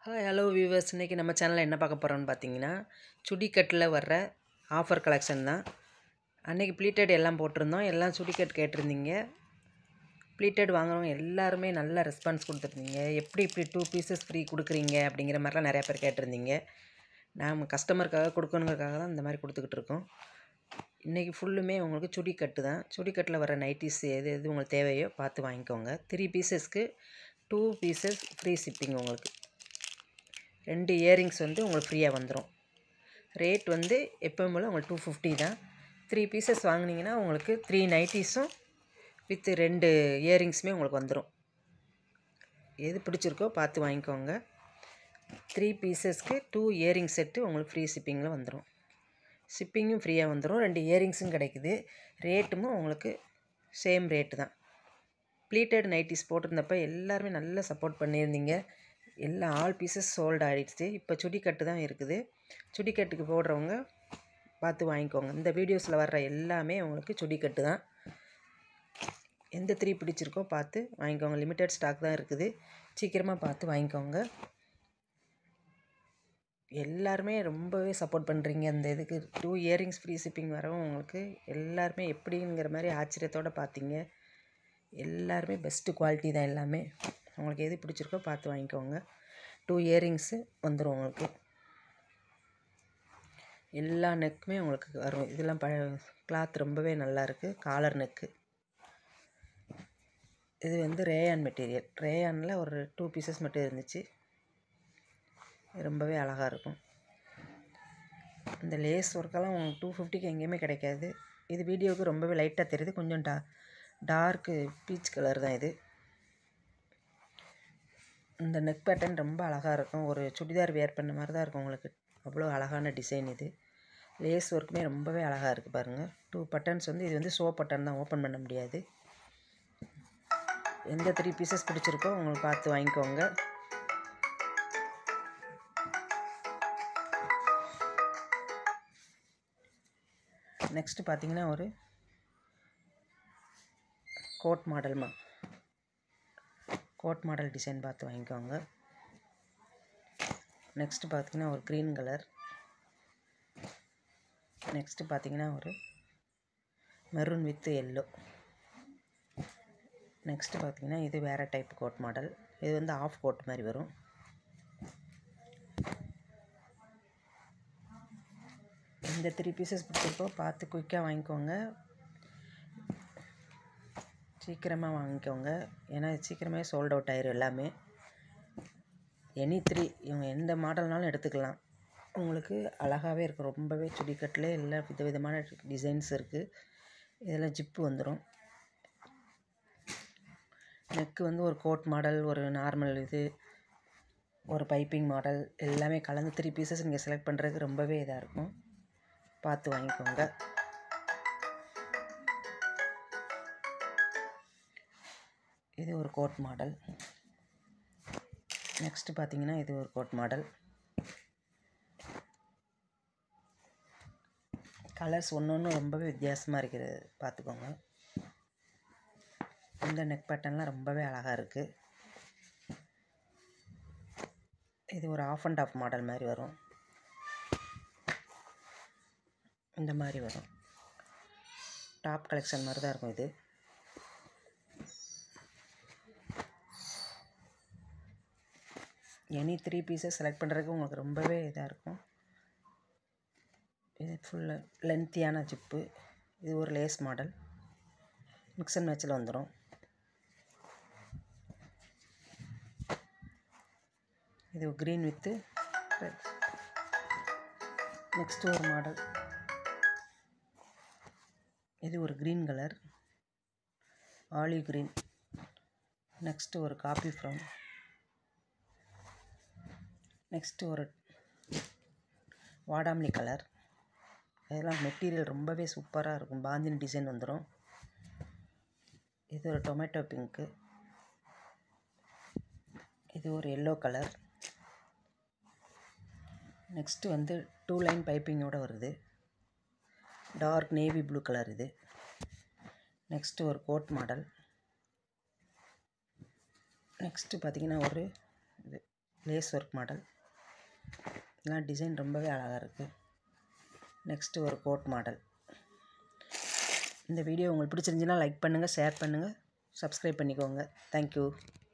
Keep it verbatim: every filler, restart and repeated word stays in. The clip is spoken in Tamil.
ஹாய் ஹலோ வியூவர்ஸ், இன்றைக்கி நம்ம சேனலில் என்ன பார்க்க போகிறோம்னு பார்த்தீங்கன்னா, சுடிக்கட்டில் வர்ற ஆஃபர் கலெக்ஷன் தான். அன்றைக்கி ப்ளீட்டட் எல்லாம் போட்டிருந்தோம். எல்லாம் சுடிக்கட் கேட்டிருந்தீங்க. ப்ளீட்டட் வாங்குறவங்க எல்லாருமே நல்ல ரெஸ்பான்ஸ் கொடுத்துருந்தீங்க. எப்படி இப்படி டூ பீசஸ் ஃப்ரீ கொடுக்குறீங்க அப்படிங்கிற மாதிரிலாம் நிறையா பேர் கேட்டிருந்தீங்க. நாம் கஸ்டமருக்காக கொடுக்கணுங்கிறதுக்காக தான் இந்த மாதிரி கொடுத்துக்கிட்டு இருக்கோம். இன்றைக்கி ஃபுல்லுமே உங்களுக்கு சுடிக்கட்டு தான். சுடிக்கட்டில் வர நைட்டிஸ் எது எது உங்களுக்கு தேவையோ பார்த்து வாங்கிக்கோங்க. த்ரீ பீசஸ்க்கு டூ பீசஸ் ஃப்ரீ ஷிப்பிங். உங்களுக்கு ரெண்டு இயரிங்ஸ் வந்து உங்களுக்கு ஃப்ரீயாக வந்துடும். ரேட் வந்து எப்பவும் போல் உங்களுக்கு டூ ஃபிஃப்டி தான். த்ரீ பீசஸ் வாங்கினீங்கன்னா உங்களுக்கு த்ரீ நைட்டிஸும் வித் ரெண்டு இயரிங்ஸுமே உங்களுக்கு வந்துடும். எது பிடிச்சிருக்கோ பார்த்து வாங்கிக்கோங்க. த்ரீ பீசஸ்க்கு டூ இயரிங் செட்டு உங்களுக்கு ஃப்ரீ ஷிப்பிங்கில் வந்துடும். ஷிப்பிங்கும் ஃப்ரீயாக வந்துடும். ரெண்டு இயரிங்ஸும் கிடைக்குது. ரேட்டும் உங்களுக்கு சேம் ரேட்டு தான். ப்ளீட்டட் நைட்டிஸ் போட்டிருந்தப்போ எல்லாருமே நல்லா சப்போர்ட் பண்ணியிருந்தீங்க. எல்லா ஆல் பீசஸ் சோல்ட் ஆகிடுச்சு. இப்போ சுடிக்கட்டு தான் இருக்குது. சுடிக்கட்டுக்கு போடுறவங்க பார்த்து வாங்கிக்கோங்க. இந்த வீடியோஸில் வர்ற எல்லாமே உங்களுக்கு சுடிக்கட்டு தான். எந்த த்ரீ பிடிச்சிருக்கோ பார்த்து வாங்கிக்கோங்க. லிமிட்டட் ஸ்டாக் தான் இருக்குது. சீக்கிரமாக பார்த்து வாங்கிக்கோங்க. எல்லாருமே ரொம்பவே சப்போர்ட் பண்ணுறீங்க. அந்த இதுக்கு டூ இயரிங்ஸ் ஃப்ரீ ஷிப்பிங் வரவும் உங்களுக்கு எல்லாருமே எப்படிங்கிற மாதிரி ஆச்சரியத்தோடு பார்த்தீங்க. எல்லாருமே பெஸ்ட்டு குவாலிட்டி தான். எல்லாமே உங்களுக்கு எது பிடிச்சிருக்கோ பார்த்து வாங்கிக்கோங்க. டூ இயரிங்ஸு வந்துடும் உங்களுக்கு. எல்லா நெக்குமே உங்களுக்கு வரும். இதெல்லாம் ப கிளாத் ரொம்பவே நல்லாயிருக்கு. Collar neck. இது வந்து ரேயான் மெட்டீரியல். ரேயானில் ஒரு டூ பீசஸ் மட்டும் இருந்துச்சு. ரொம்பவே அழகாக இருக்கும். இந்த லேஸ் ஒர்க்கெல்லாம் உங்களுக்கு டூ ஃபிஃப்டிக்கு எங்கேயுமே கிடைக்காது. இது வீடியோவுக்கு ரொம்பவே லைட்டாக தெரியுது. கொஞ்சம் டா டார்க்கு பீச் கலர் தான் இது. இந்த நெக் பேட்டர்ன் ரொம்ப அழகாக இருக்கும். ஒரு சுடிதார் வேர் பண்ண மாதிரி தான் இருக்கும் உங்களுக்கு. அவ்வளோ அழகான டிசைன் இது. லேஸ் ஒர்க்குமே ரொம்பவே அழகாக இருக்குது பாருங்கள். டூ பட்டன்ஸ் வந்து இது வந்து ஷோ பட்டன் தான், ஓப்பன் பண்ண முடியாது. எந்த த்ரீ பீசஸ் பிடிச்சிருக்கோ உங்களுக்கு பார்த்து வாங்கிக்கோங்க. நெக்ஸ்ட்டு பார்த்தீங்கன்னா ஒரு கோட் மாடல்மா கோட் மாடல் டிசைன் பார்த்து வாங்கிக்கோங்க. நெக்ஸ்ட்டு பார்த்தீங்கன்னா ஒரு க்ரீன் கலர். நெக்ஸ்ட்டு பார்த்தீங்கன்னா ஒரு மெரூன் வித் எல்லோ. நெக்ஸ்ட்டு பார்த்தீங்கன்னா இது வேறு டைப் கோட் மாடல். இது வந்து ஆஃப் கோட் மாதிரி வரும். இந்த த்ரீ பீசஸ் பிடிச்சிருக்கோ பார்த்து குயிக்காக வாங்கிக்கோங்க. சீக்கிரமாக வாங்கிக்கோங்க. ஏன்னா சீக்கிரமே சோல்ட் அவுட் ஆயிரும் எல்லாமே. எனி த்ரீ இவங்க எந்த மாடல்னாலும் எடுத்துக்கலாம். உங்களுக்கு அழகாகவே இருக்கும். ரொம்பவே சுடிக்கட்டில் எல்லா விதவிதமான டிசைன்ஸ் இருக்குது. இதில் ஜிப்பு வந்துடும். நெக்கு வந்து ஒரு கோட் மாடல், ஒரு நார்மல் இது, ஒரு பைப்பிங் மாடல் எல்லாமே கலந்து த்ரீ பீசஸ் நீங்கள் செலக்ட் பண்ணுறதுக்கு ரொம்பவே இதாக இருக்கும். பார்த்து வாங்கிக்கோங்க. இது ஒரு கோட் மாடல். நெக்ஸ்ட்டு பார்த்தீங்கன்னா இது ஒரு கோட் மாடல். கலர்ஸ் ஒன்று ஒன்று ரொம்பவே வித்தியாசமாக இருக்கிறது, பார்த்துக்கோங்க. இந்த நெக் பேட்டர்ன்லாம் ரொம்பவே அழகாக இருக்குது. இது ஒரு ஆஃப் அண்ட் ஆஃப் மாடல் மாதிரி வரும். இந்த மாதிரி வரும். டாப் கலெக்ஷன் மாதிரி தான் இருக்கும் இது. எனி த்ரீ பீசஸ் செலக்ட் பண்ணுறதுக்கு உங்களுக்கு ரொம்பவே இதாக இருக்கும். இது ஃபுல்லு லென்த்தியான ஜிப்பு. இது ஒரு லேஸ் மாடல். மிக்ஸ் அண்ட் மேட்சில் வந்துடும். இது க்ரீன் வித்து ரெட். நெக்ஸ்ட்டு ஒரு மாடல். இது ஒரு green colour, olive green. Next ஒரு காபி ப்ரவுன். நெக்ஸ்ட்டு ஒரு வாடாமல்லி கலர். இதெல்லாம் மெட்டீரியல் ரொம்பவே சூப்பராக இருக்கும். பாந்தினி டிசைன் வந்துடும். இது ஒரு டொமேட்டோ பிங்க்கு. இது ஒரு எல்லோ கலர். நெக்ஸ்ட்டு வந்து டூ லைன் பைப்பிங்கோடு வருது. டார்க் நேவி ப்ளூ கலர் இது. நெக்ஸ்ட்டு ஒரு கோட் மாடல். நெக்ஸ்ட்டு பார்த்திங்கன்னா ஒரு இது லேஸ் ஒர்க் மாடல். இதெல்லாம் டிசைன் ரொம்பவே அழகாக இருக்குது. நெக்ஸ்ட்டு ஒரு கோட் மாடல். இந்த வீடியோ உங்களுக்கு பிடிச்சிருந்துச்சுன்னா லைக் பண்ணுங்கள், ஷேர் பண்ணுங்கள், சப்ஸ்கிரைப் பண்ணிக்கோங்க. தேங்க்யூ.